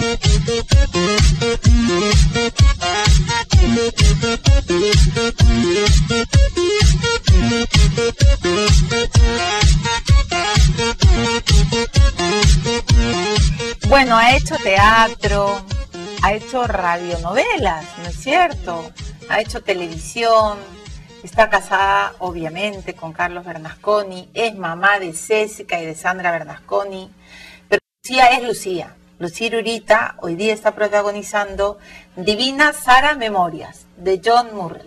Bueno, ha hecho teatro, ha hecho radionovelas, ¿no es cierto? Ha hecho televisión, está casada obviamente con Carlos Bernasconi, es mamá de Césica y de Sandra Bernasconi, pero Lucía es Lucía. Lucía Irurita hoy día está protagonizando Divina Sara Memorias, de John Murrell.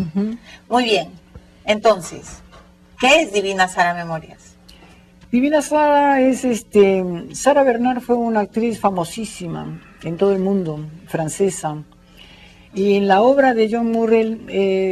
Muy bien, entonces, ¿qué es Divina Sara Memorias? Divina Sara es Sara Bernard fue una actriz famosísima en todo el mundo, francesa. Y en la obra de John Murrell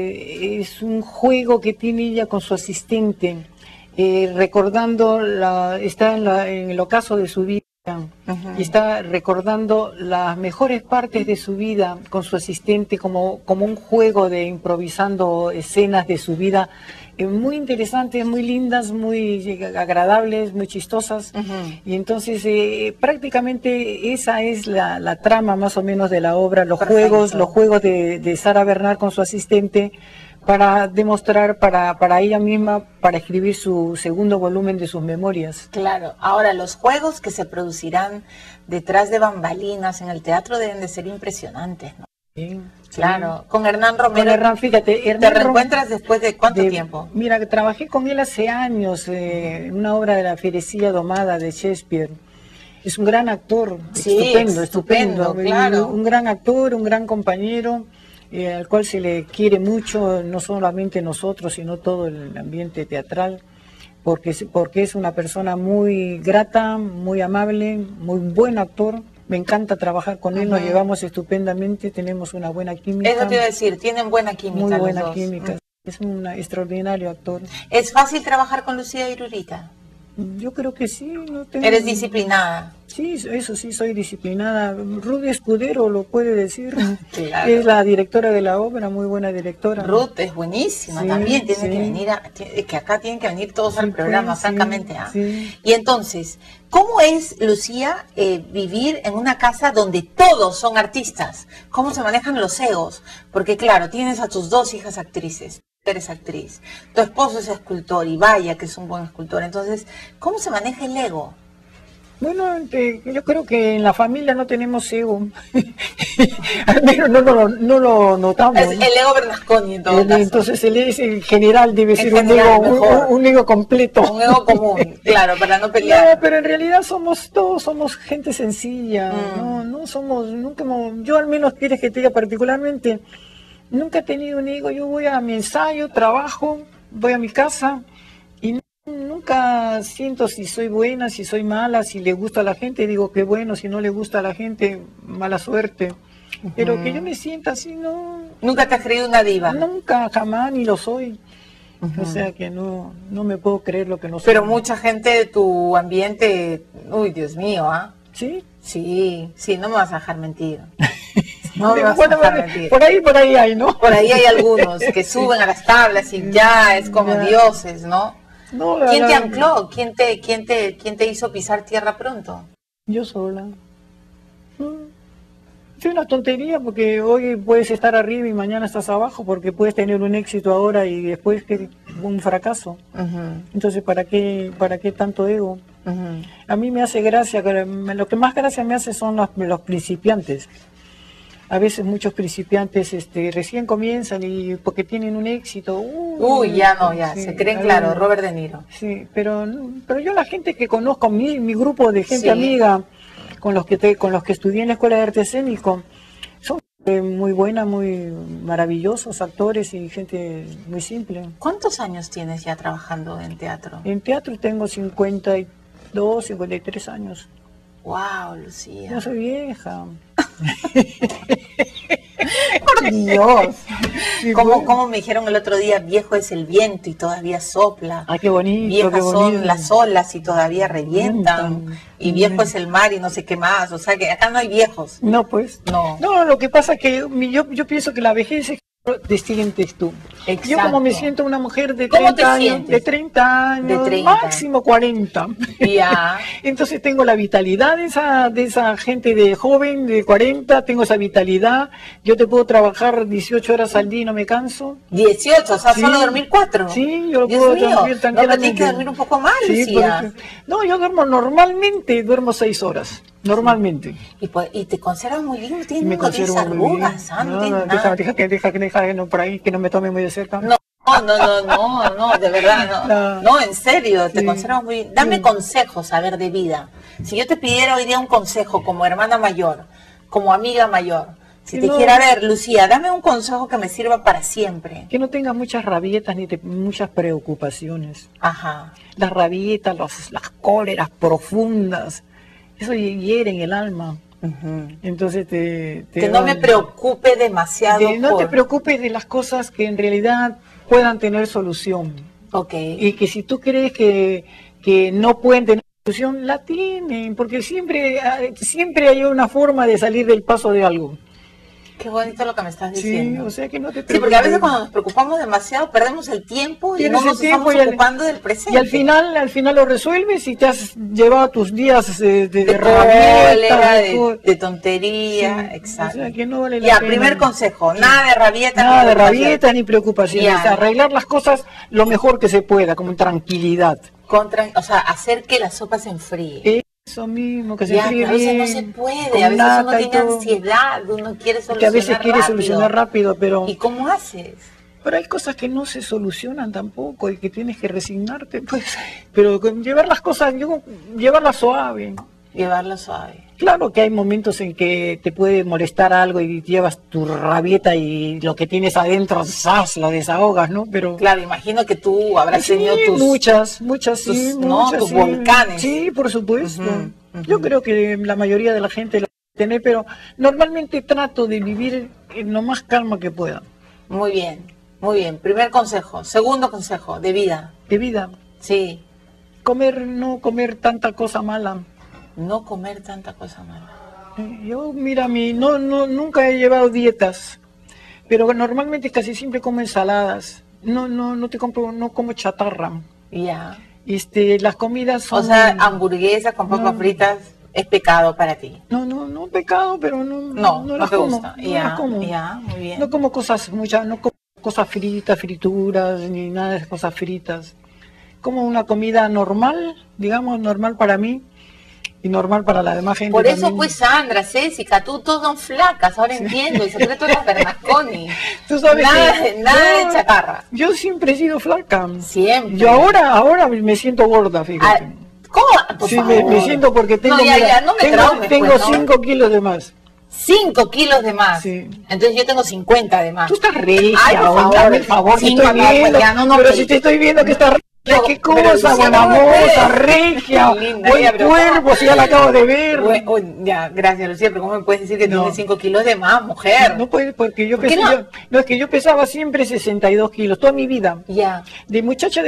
es un juego que tiene ella con su asistente, recordando, está en el ocaso de su vida, y está recordando las mejores partes de su vida con su asistente como un juego de improvisando escenas de su vida. Muy interesantes, muy lindas, muy agradables, muy chistosas. Y entonces prácticamente esa es la trama más o menos de la obra, los juegos de Sara Bernard con su asistente para demostrar para ella misma, para escribir su segundo volumen de sus memorias. Claro, ahora los juegos que se producirán detrás de bambalinas en el teatro deben de ser impresionantes, ¿no? Sí, claro, sí. Con Hernán Romero. Con Hernán, fíjate, ¿Te reencuentras después de cuánto tiempo? Mira, trabajé con él hace años en una obra de la Fierecilla Domada de Shakespeare. Es un gran actor, sí, estupendo, claro. Un gran actor, un gran compañero, al cual se le quiere mucho, no solamente nosotros, sino todo el ambiente teatral, porque es una persona muy grata, muy amable, muy buen actor. Me encanta trabajar con él, nos llevamos estupendamente, tenemos una buena química. Eso te iba a decir, tienen buena química. Muy buena química, es un extraordinario actor. ¿Es fácil trabajar con Lucía Irurita? Yo creo que sí. ¿Eres disciplinada? Sí, eso sí, soy disciplinada. Ruth Escudero lo puede decir. Claro. Es la directora de la obra, muy buena directora. Ruth es buenísima, sí, también tiene que venir, que acá tienen que venir todos al programa, francamente. Sí. Y entonces, ¿cómo es, Lucía, vivir en una casa donde todos son artistas? ¿Cómo se manejan los egos? Porque claro, tienes a tus dos hijas actrices. Eres actriz, tu esposo es escultor y vaya que es un buen escultor, entonces, ¿cómo se maneja el ego? Bueno, yo creo que en la familia no tenemos ego, al menos no lo notamos. Es el ego Bernasconi en todo caso. Entonces el general debe ser un ego completo. Un ego común, claro, para no pelear. No, pero en realidad todos somos gente sencilla, no somos, nunca, yo al menos quieres que te diga particularmente, nunca he tenido un ego. Yo voy a mi ensayo, trabajo, voy a mi casa y nunca siento si soy buena, si soy mala, si le gusta a la gente, digo que bueno, si no le gusta a la gente, mala suerte. Pero que yo me sienta así, no. ¿Nunca te has creído una diva? Nunca, jamás, ni lo soy. O sea que no me puedo creer lo que no soy. Pero mucha gente de tu ambiente, uy, Dios mío, ¿ah? ¿Sí? Sí, no me vas a dejar mentir. No, por ahí hay, ¿no? Por ahí hay algunos que suben a las tablas y ya es como dioses, ¿no? ¿Quién te ancló? ¿Quién te hizo pisar tierra pronto? Yo sola. Es una tontería porque hoy puedes estar arriba y mañana estás abajo, porque puedes tener un éxito ahora y después un fracaso. Entonces, ¿para qué tanto ego? A mí me hace gracia, lo que más gracia me hace son los principiantes. A veces muchos principiantes recién comienzan y porque tienen un éxito. Se creen, claro, Robert De Niro. Sí, pero yo la gente que conozco, mi grupo de gente amiga, con los que estudié en la Escuela de Arte Escénico, son muy buena, muy maravillosos actores y gente muy simple. ¿Cuántos años tienes ya trabajando en teatro? En teatro tengo 52, 53 años. ¡Wow, Lucía! Yo soy vieja. ¡Por Dios! Como me dijeron el otro día, viejo es el viento y todavía sopla. ¡Ah, qué bonito! Viejas qué bonito. Son las olas y todavía revientan. Y viejo es el mar y no sé qué más. O sea que acá no hay viejos. No, pues. No, lo que pasa es que yo pienso que la vejez es... Distingues tú. Yo como me Exacto. siento una mujer de ¿Cómo te 30 años, sientes? de 30 años, De 30. máximo 40. Ya. Entonces tengo la vitalidad de esa gente de joven, de 40, tengo esa vitalidad. Yo te puedo trabajar 18 horas al día y no me canso. 18, o sea, Sí. solo dormir 4. Sí, yo lo Dios puedo mío, dormir no, pero tranquilamente. tienes que dormir un poco más, Sí, Lucía. no, yo duermo 6 horas, normalmente. Y te conservas muy bien, no Y tienes, me no tienes conservo muy bien. arrugas, no No, tienes no, nada. deja no, por ahí, que no me tome muy de cerca. No, no, de verdad, No. no, en serio, te Sí. conservas muy bien. Dame Sí. consejos, a ver, de vida. Si yo te pidiera hoy día un consejo como hermana mayor, como amiga mayor, si Que te no- dijera, a ver, Lucía, dame un consejo que me sirva para siempre. Que no tengas muchas rabietas ni muchas preocupaciones. Ajá, Las rabietas, las cóleras profundas, eso hieren el alma. ujú. Entonces Que no me preocupe demasiado no te por... preocupes de las cosas que en realidad puedan tener solución. Ok, Y que si tú crees que no pueden tener solución, la tienen, porque siempre hay una forma de salir del paso de algo. qué bonito lo que me estás Sí, diciendo. o sea que no te Sí, preocupes. porque a veces cuando nos preocupamos demasiado perdemos el tiempo y Pierdes no nos el tiempo estamos ocupando del presente. y al final lo resuelves y te has llevado tus días de de rabieta, cólera, todo. de tontería, Sí, exacto. o sea que no vale la Ya, pena. primer consejo, nada de rabieta. Nada ni de preocupación. rabietas ni preocupaciones, Ya. o sea, arreglar las cosas lo mejor que se pueda, con tranquilidad. O sea, hacer que la sopa se enfríe. Eso mismo, que se Ya, enfríe pero a veces no bien, se puede, con a veces uno nata y tiene todo, ansiedad, uno quiere que solucionar a veces quiere rápido. solucionar rápido, pero ¿Y cómo haces? hay cosas que no se solucionan tampoco y que tienes que resignarte, pues, pero llevar las cosas, llevarlas suave. Llevarlo suave. Claro que hay momentos en que te puede molestar algo y llevas tu rabieta y lo que tienes adentro, ¡zas!, lo desahogas, ¿no? Pero Claro, imagino que tú habrás sí, tenido tus... muchas, sí, ¿no? muchas, tus sí. volcanes. Sí, por supuesto. Ujú, ujú. Yo creo que la mayoría de la gente lo tiene, pero normalmente trato de vivir en lo más calma que pueda, Muy bien, muy bien. Primer consejo. Segundo consejo, de vida. de vida. Sí, No comer tanta cosa mala. no comer tanta cosa mala. Yo, mira, nunca he llevado dietas, pero normalmente casi siempre como ensaladas. No como chatarra. Ya. Las comidas son... O sea, hamburguesas con papas No. fritas es pecado para ti. No pecado, pero No las te como. gusta. No Ya, las como. ya, muy bien. No como no como cosas fritas, frituras, ni nada de esas cosas fritas. Como una comida normal, digamos, normal para mí y normal para la demás gente Por eso también. pues Sandra, Césica, tú todos son flacas, ahora entiendo, el secreto de los Bernasconi. Tú sabes Nada, que nada de chatarra. yo siempre he sido flaca. Siempre. Yo ahora me siento gorda, fíjate. Ah, ¿cómo? Por Sí, favor. me siento porque tengo, No, ya, mira, ya, no me traumes, tengo pues, ¿no? 5 kilos de más. 5 kilos de más. Sí. Entonces yo tengo 50 de más. Tú estás regia, Ay, por favor. dame el favor, te Cinco, estoy no, pues viendo, ya, no, pero que- si te estoy viendo que estás regia, No, qué pero cosa, Lucía, buena no me moza, puedes. regia, Qué linda, buen ya, pero cuerpo, si ya la acabo de ver. Ya, gracias Lucía, pero ¿cómo me puedes decir que No. tienes 5 kilos de más, mujer? No puede, porque ¿Por qué no? es que yo pesaba siempre 62 kilos, toda mi vida. Ya, De muchacha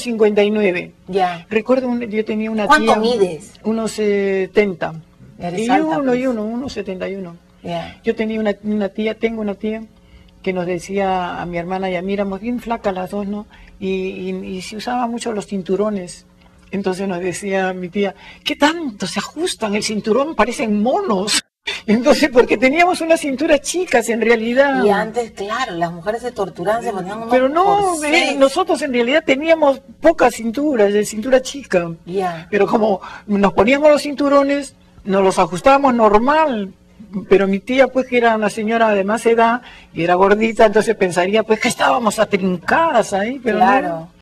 59. ya. Recuerdo, yo tenía una ¿Cuánto tía. mides? Unos 70. Eres Y alta, pues. unos 71. Ya. Yo tenía tengo una tía que nos decía a mi hermana y a mí, éramos bien flacas las dos, ¿no? Y se usaba mucho los cinturones. Entonces nos decía mi tía, ¿qué tanto se ajustan el cinturón? Parecen monos. Entonces, porque teníamos unas cinturas chicas en realidad. Y antes, claro, las mujeres se torturaban, se ponían unos Pero no, corsés. nosotros en realidad teníamos pocas cinturas, de cintura chica. Ya. Pero como nos poníamos los cinturones, nos los ajustábamos normal. Pero mi tía, pues, que era una señora de más edad y era gordita, entonces pensaría, pues, que estábamos atrincadas ahí, pero no. Claro.